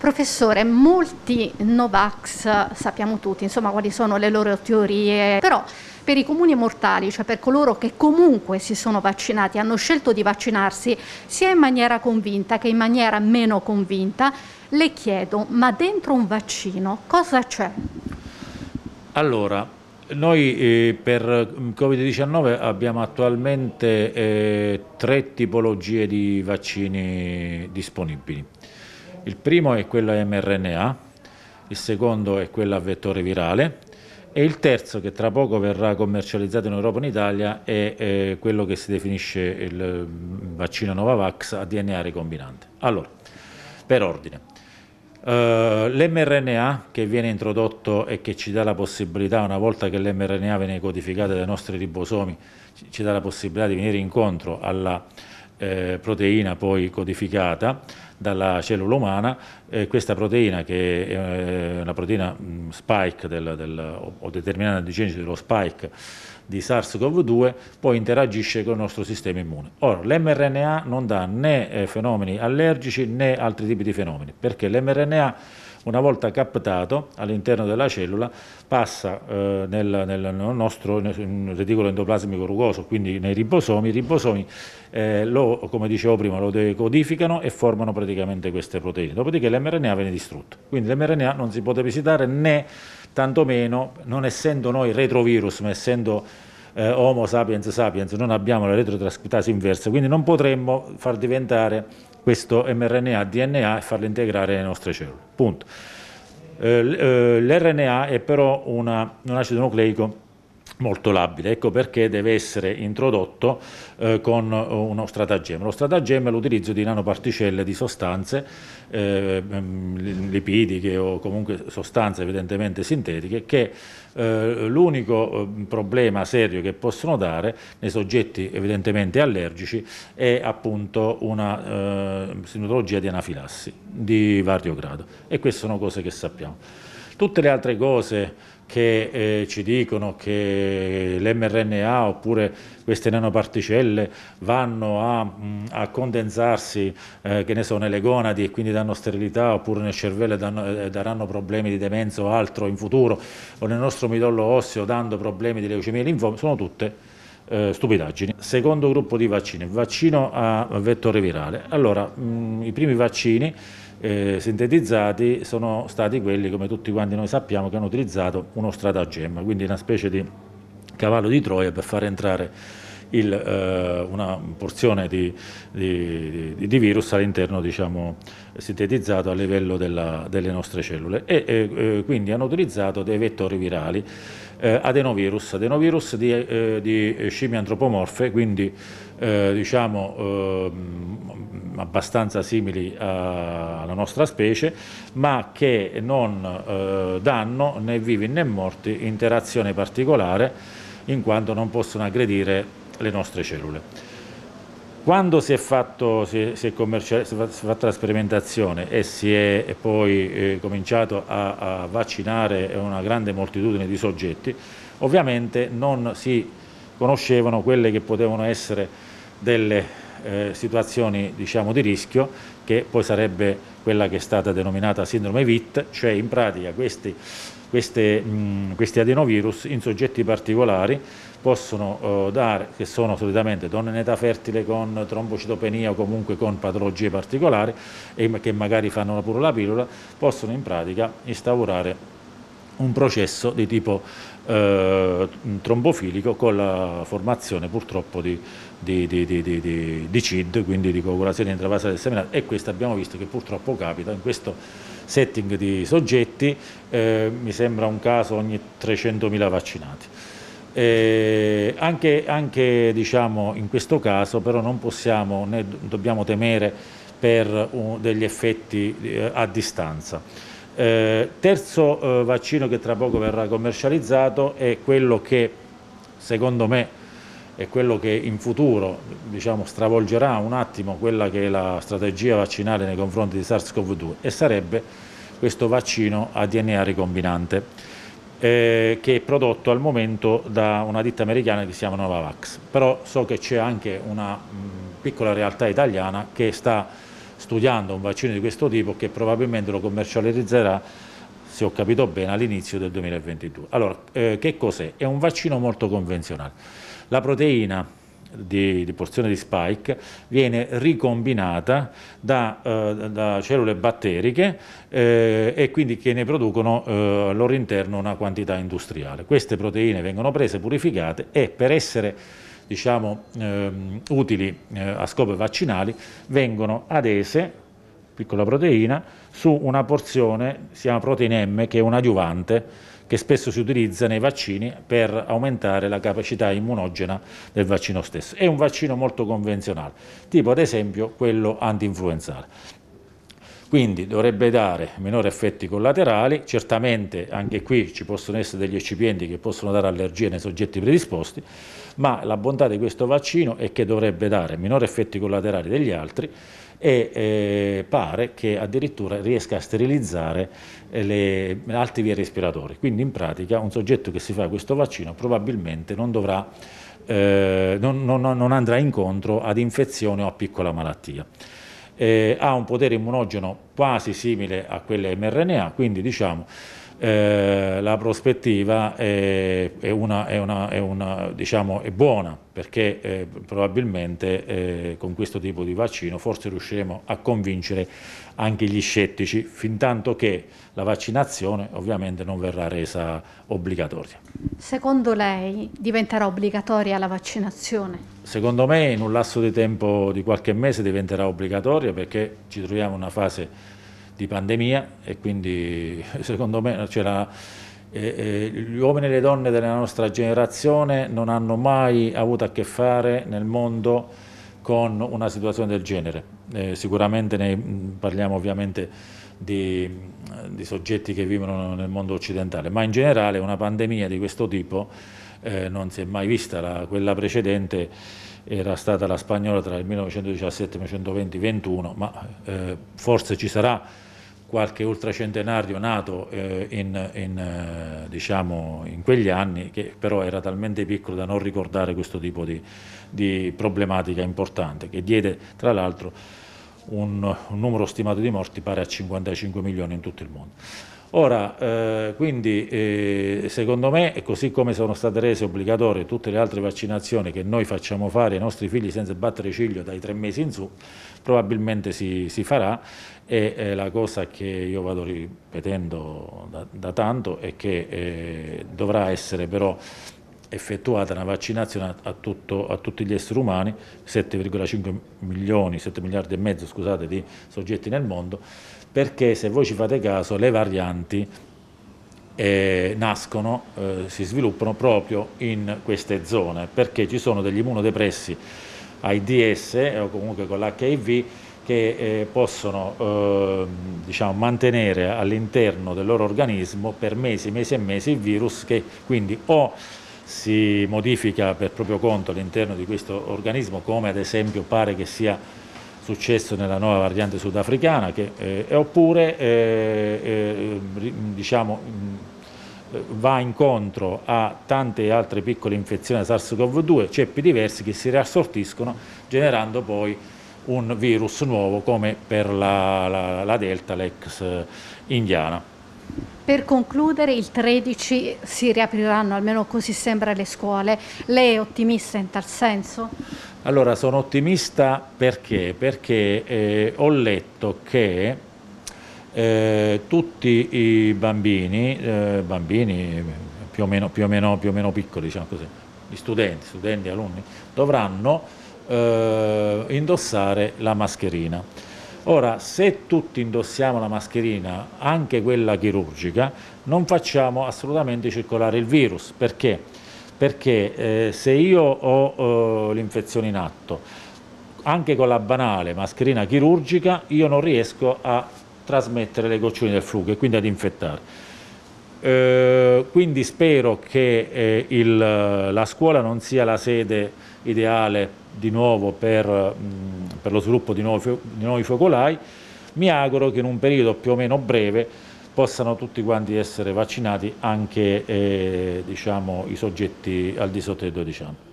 Professore, molti Novax sappiamo tutti, insomma, quali sono le loro teorie, però per i comuni mortali, cioè per coloro che comunque si sono vaccinati, hanno scelto di vaccinarsi sia in maniera convinta che in maniera meno convinta, le chiedo, ma dentro un vaccino cosa c'è? Allora, noi per Covid-19 abbiamo attualmente tre tipologie di vaccini disponibili. Il primo è quello a mRNA, il secondo è quello a vettore virale e il terzo, che tra poco verrà commercializzato in Europa e in Italia, è quello che si definisce il vaccino Novavax a DNA recombinante. Allora, per ordine. L'mRNA che viene introdotto e che ci dà la possibilità, una volta che l'mRNA viene codificato dai nostri ribosomi, ci dà la possibilità di venire incontro alla proteina poi codificata dalla cellula umana. Questa proteina, che è una proteina spike o determinante di genesi dello spike di SARS-CoV-2, poi interagisce con il nostro sistema immune. Ora, l'mRNA non dà né fenomeni allergici né altri tipi di fenomeni, perché l'mRNA, una volta captato all'interno della cellula, passa nel nostro reticolo endoplasmico rugoso, quindi nei ribosomi. I ribosomi, come dicevo prima, lo decodificano e formano praticamente queste proteine. Dopodiché l'mRNA viene distrutto. Quindi l'mRNA non si può depositare, né tantomeno, non essendo noi retrovirus, ma essendo Homo sapiens sapiens, non abbiamo la retrotrascrittasi inversa, quindi non potremmo far diventare questo mRNA DNA e farlo integrare nelle nostre cellule. Punto. L'RNA è però un acido nucleico molto labile, ecco perché deve essere introdotto con uno stratagemma. Lo stratagemma è l'utilizzo di nanoparticelle di sostanze lipidiche o comunque sostanze evidentemente sintetiche, che l'unico problema serio che possono dare nei soggetti evidentemente allergici è appunto una sintomatologia di anafilassi di vario grado, e queste sono cose che sappiamo. Tutte le altre cose che ci dicono che l'mRNA oppure queste nanoparticelle vanno a condensarsi, che ne so, nelle gonadi e quindi danno sterilità, oppure nel cervello daranno problemi di demenza o altro in futuro, o nel nostro midollo osseo dando problemi di leucemia e linfoma, sono tutte stupidaggini. Secondo gruppo di vaccini, il vaccino a vettore virale. Allora, i primi vaccini sintetizzati sono stati quelli, come tutti quanti noi sappiamo, che hanno utilizzato uno stratagemma, quindi una specie di cavallo di Troia per far entrare una porzione di virus all'interno, diciamo, sintetizzato a livello delle nostre cellule, e quindi hanno utilizzato dei vettori virali, adenovirus di scimmie antropomorfe, quindi diciamo abbastanza simili alla nostra specie, ma che non danno né vivi né morti interazione particolare, in quanto non possono aggredire le nostre cellule. Quando si è fatta la sperimentazione e si è poi cominciato a vaccinare una grande moltitudine di soggetti, ovviamente non si conoscevano quelle che potevano essere delle situazioni, diciamo, di rischio, che poi sarebbe quella che è stata denominata sindrome VIT, cioè in pratica questi adenovirus in soggetti particolari possono dare, che sono solitamente donne in età fertile con trombocitopenia o comunque con patologie particolari e che magari fanno pure la pillola, possono in pratica instaurare un processo di tipo trombofilico, con la formazione purtroppo di CID, quindi di coagulazione intravasale del seminato, e questo abbiamo visto che purtroppo capita in questo setting di soggetti, mi sembra un caso ogni 300.000 vaccinati. Anche diciamo, in questo caso però non possiamo né dobbiamo temere per degli effetti a distanza. Terzo vaccino che tra poco verrà commercializzato è quello che, secondo me, è quello che in futuro, diciamo, stravolgerà un attimo quella che è la strategia vaccinale nei confronti di SARS-CoV-2, e sarebbe questo vaccino a DNA recombinante, che è prodotto al momento da una ditta americana che si chiama Novavax. Però so che c'è anche una piccola realtà italiana che sta studiando un vaccino di questo tipo che probabilmente lo commercializzerà, se ho capito bene, all'inizio del 2022. Allora, che cos'è? È un vaccino molto convenzionale. La proteina di porzione di spike viene ricombinata da cellule batteriche e quindi che ne producono al loro interno una quantità industriale. Queste proteine vengono prese, purificate e per essere, diciamo, utili a scopi vaccinali vengono adese, piccola proteina, su una porzione, si chiama proteina M, che è un adiuvante che spesso si utilizza nei vaccini per aumentare la capacità immunogena del vaccino stesso. È un vaccino molto convenzionale, tipo ad esempio quello anti-influenzale. Quindi dovrebbe dare minori effetti collaterali, certamente anche qui ci possono essere degli eccipienti che possono dare allergie nei soggetti predisposti, ma la bontà di questo vaccino è che dovrebbe dare minori effetti collaterali degli altri e pare che addirittura riesca a sterilizzare le altre vie respiratorie. Quindi in pratica un soggetto che si fa questo vaccino probabilmente non andrà incontro ad infezione o a piccola malattia. Ha un potere immunogeno quasi simile a quelle mRNA, quindi diciamo la prospettiva diciamo, è buona, perché probabilmente con questo tipo di vaccino forse riusciremo a convincere anche gli scettici, fintanto che la vaccinazione ovviamente non verrà resa obbligatoria. Secondo lei diventerà obbligatoria la vaccinazione? Secondo me in un lasso di tempo di qualche mese diventerà obbligatoria, perché ci troviamo in una fase di pandemia e quindi secondo me gli uomini e le donne della nostra generazione non hanno mai avuto a che fare nel mondo con una situazione del genere. Sicuramente parliamo ovviamente di soggetti che vivono nel mondo occidentale, ma in generale una pandemia di questo tipo non si è mai vista. Quella precedente era stata la spagnola tra il 1917 e il 1920-21, ma forse ci sarà qualche ultracentenario nato diciamo, in quegli anni, che però era talmente piccolo da non ricordare questo tipo di problematica importante, che diede tra l'altro un numero stimato di morti pari a 55 milioni in tutto il mondo. Ora, quindi secondo me, così come sono state rese obbligatorie tutte le altre vaccinazioni che noi facciamo fare ai nostri figli senza battere ciglio dai 3 mesi in su, probabilmente si farà, e la cosa che io vado ripetendo da tanto è che dovrà essere però effettuata una vaccinazione a tutti gli esseri umani, 7,5 milioni, 7 miliardi e mezzo, scusate, di soggetti nel mondo, perché se voi ci fate caso le varianti nascono, si sviluppano proprio in queste zone, perché ci sono degli immunodepressi AIDS o comunque con l'HIV che possono diciamo, mantenere all'interno del loro organismo per mesi e mesi il virus, che quindi o si modifica per proprio conto all'interno di questo organismo, come ad esempio pare che sia successo nella nuova variante sudafricana, oppure diciamo, va incontro a tante altre piccole infezioni da SARS-CoV-2, ceppi diversi che si riassortiscono generando poi un virus nuovo come per la Delta, l'ex indiana. Per concludere, il 13 si riapriranno, almeno così sembra, le scuole. Lei è ottimista in tal senso? Allora, sono ottimista perché ho letto che tutti i bambini più o meno piccoli, diciamo così, gli studenti, alunni, dovranno indossare la mascherina. Ora, se tutti indossiamo la mascherina, anche quella chirurgica, non facciamo assolutamente circolare il virus. Perché? Perché se io ho l'infezione in atto, anche con la banale mascherina chirurgica, io non riesco a trasmettere le gocciole del flugo e quindi ad infettare. Quindi spero che la scuola non sia la sede ideale di nuovo per lo sviluppo di nuovi focolai. Mi auguro che in un periodo più o meno breve possano tutti quanti essere vaccinati, anche diciamo, i soggetti al di sotto dei 12 anni.